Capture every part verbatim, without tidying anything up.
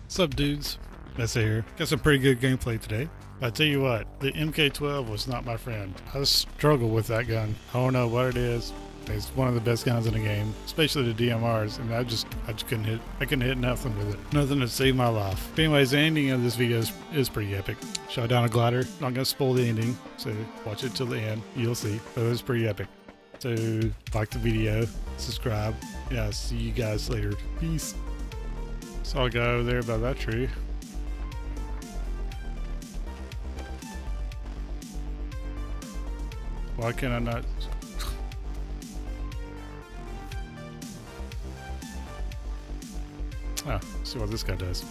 What's up, dudes? Mesa here. Got some pretty good gameplay today. I tell you what, the M K twelve was not my friend. I struggle with that gun. I don't know what it is. It's one of the best guns in the game, especially the D M Rs, and I just I just couldn't hit I couldn't hit nothing with it. Nothing to save my life. But anyways, the ending of this video is, is pretty epic. Shot down a glider. Not gonna spoil the ending, so watch it till the end. You'll see. But it was pretty epic. So like the video, subscribe. Yeah, see you guys later. Peace. Saw a guy over there by that tree. Why can I not? Ah, see what this guy does.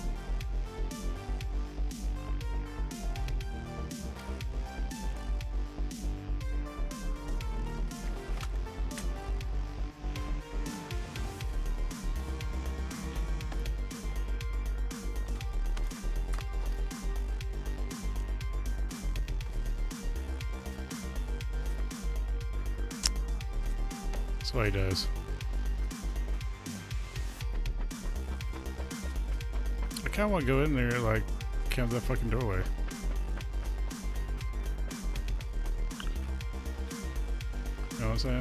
That's what he does. I kinda wanna go in there and like count that fucking doorway. You know what I'm saying?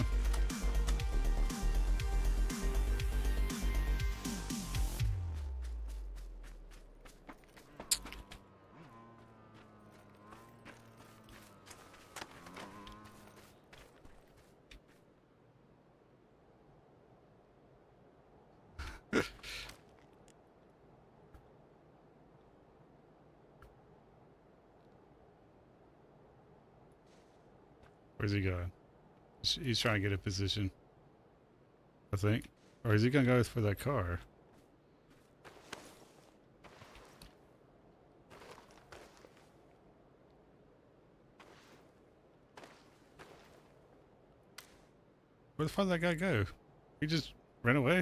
Where's he going? He's trying to get a position, I think. Or is he gonna go for that car? Where the fuck did that guy go? He just ran away?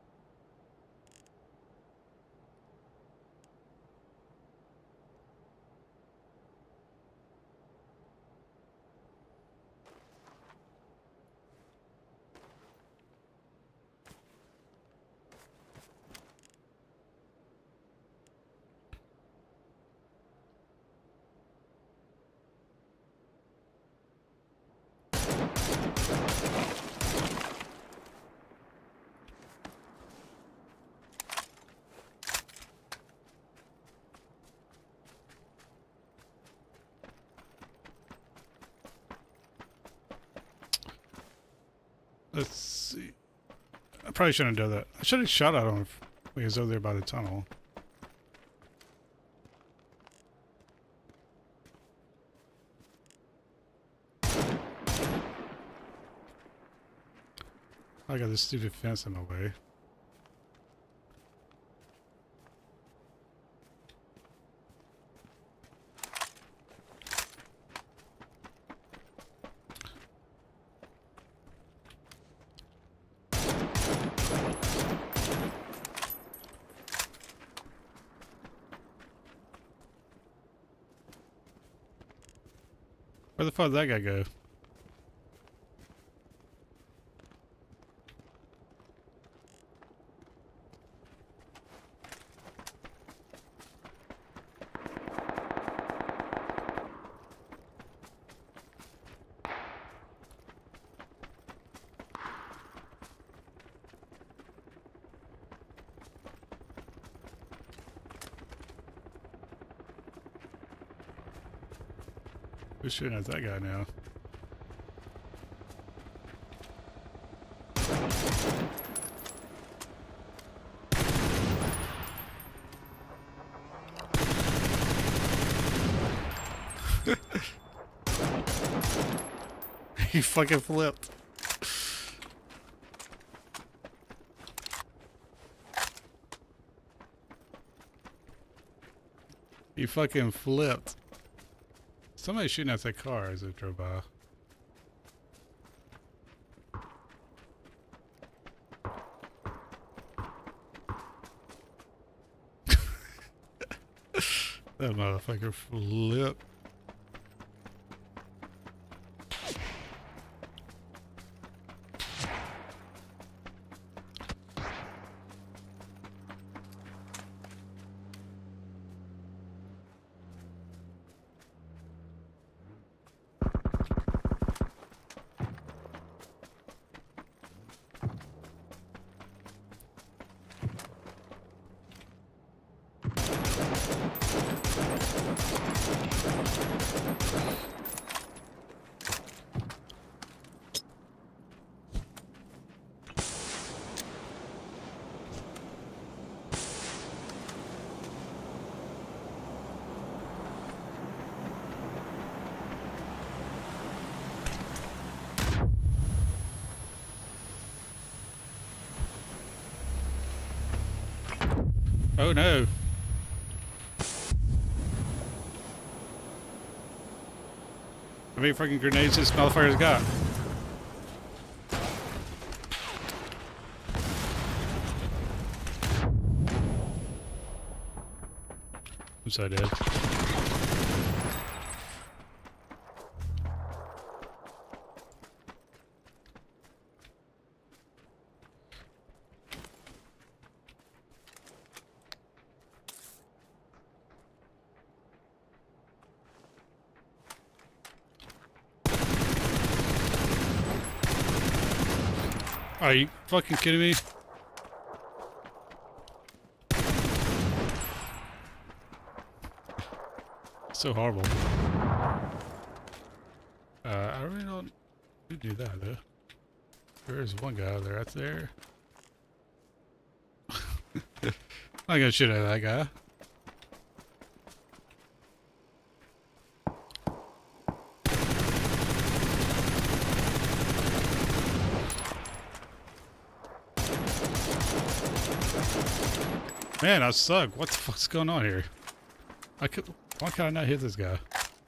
Let's see. I probably shouldn't have done that. I should have shot at him if he was over there by the tunnel. I got this stupid fence in my way. Where the fuck did that guy go? Who's shooting at that guy now? He fucking flipped. He fucking flipped. Somebody's shooting at that car as it drove by. That motherfucker flipped. Oh no. How many freaking grenades this motherfucker's got? I'm so dead. Are you fucking kidding me? So horrible. Uh, I really don't do that though. There is one guy over there, right there. I'm gonna shoot at that guy. Man, I suck. What the fuck's going on here? I could. Why can't I not hit this guy?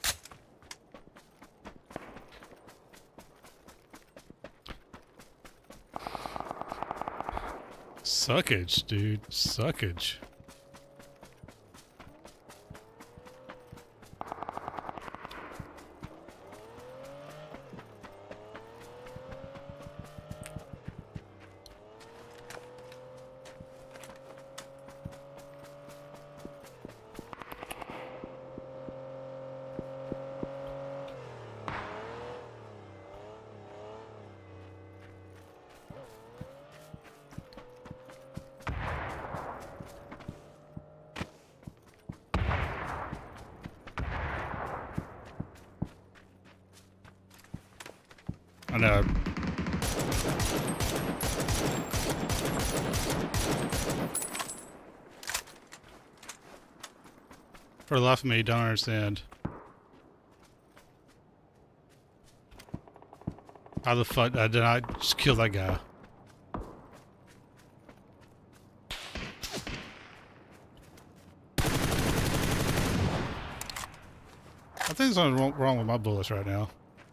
Suckage, dude. Suckage. I know. For the life of me, don't understand. How the fuck uh, did I just kill that guy? I think there's something wrong, wrong with my bullets right now.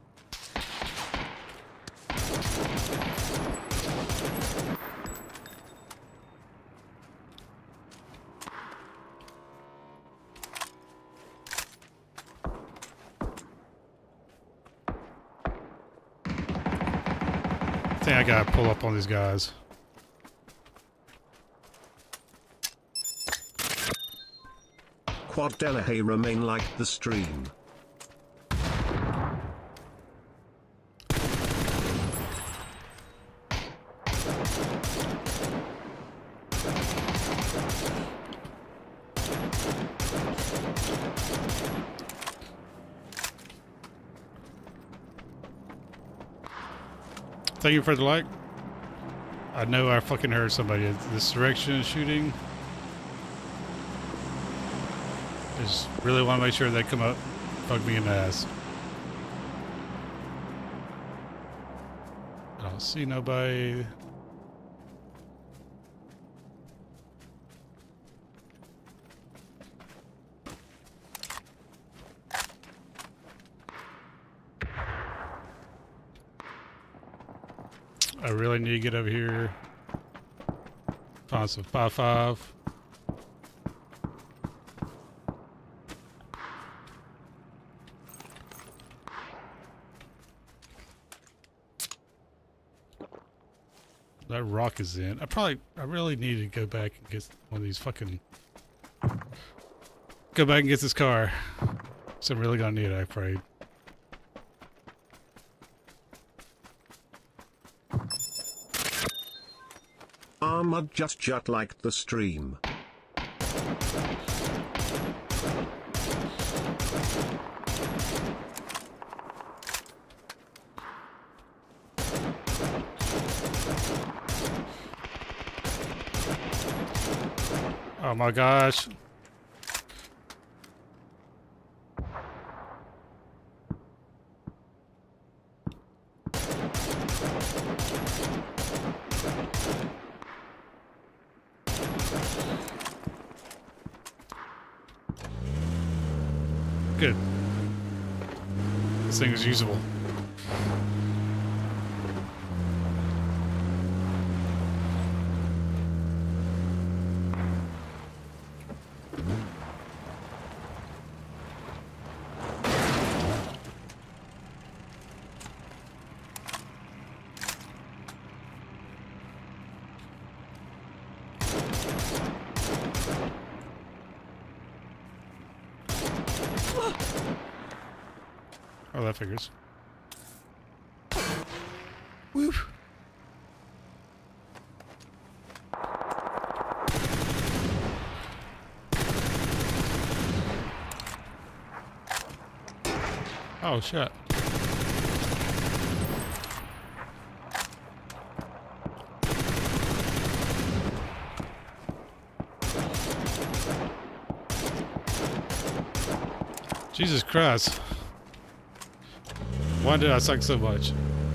I think I gotta pull up on these guys. Quad Delahaye remain like the stream. Thank you for the like. I know I fucking heard somebody. This direction is shooting. Just really want to make sure they come up, fuck me in the ass. I don't see nobody. I really need to get over here. Find some five five. That rock is in. I probably, I really need to go back and get one of these fucking. Go back and get this car. So I'm really gonna need it, I'm afraid. Armored just just like the stream. Oh my gosh. Good. This thing is usable. Oh, that figures. Woo. Oh, shit. Jesus Christ. Why did I suck so much?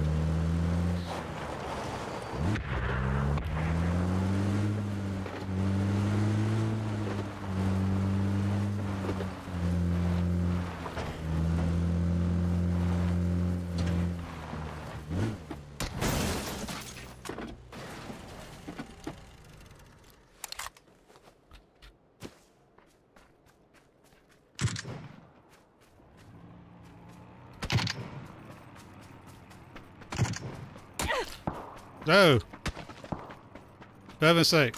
No! For heaven's sake.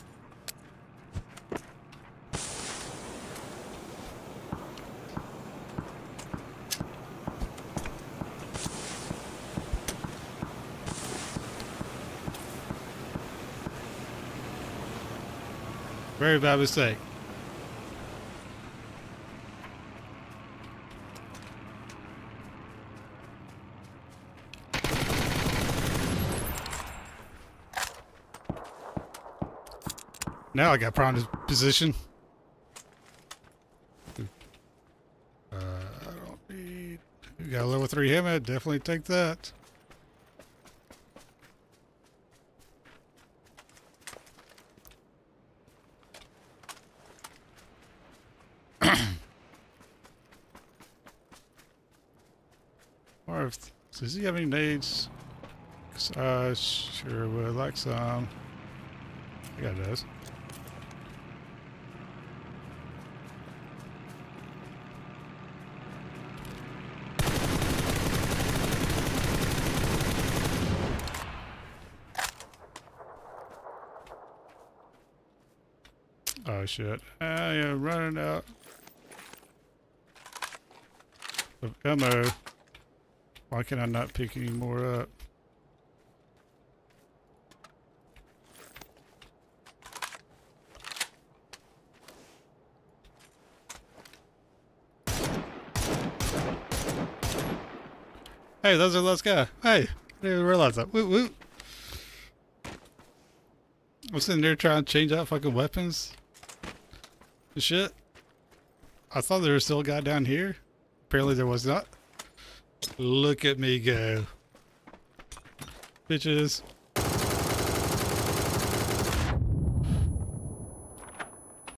Very bad mistake. Now I got prime position. Uh, I don't need. You got a level three helmet. Definitely take that. Or if does he have any nades? Uh, sure would like some. Yeah, it does. Oh shit. I am running out of ammo. Why can I not pick any more up? Hey, those are the last guy. Hey, I didn't even realize that. Woo woo. I'm sitting there trying to change out fucking weapons. Shit. I thought there was still a guy down here. Apparently there was not. Look at me go. Bitches.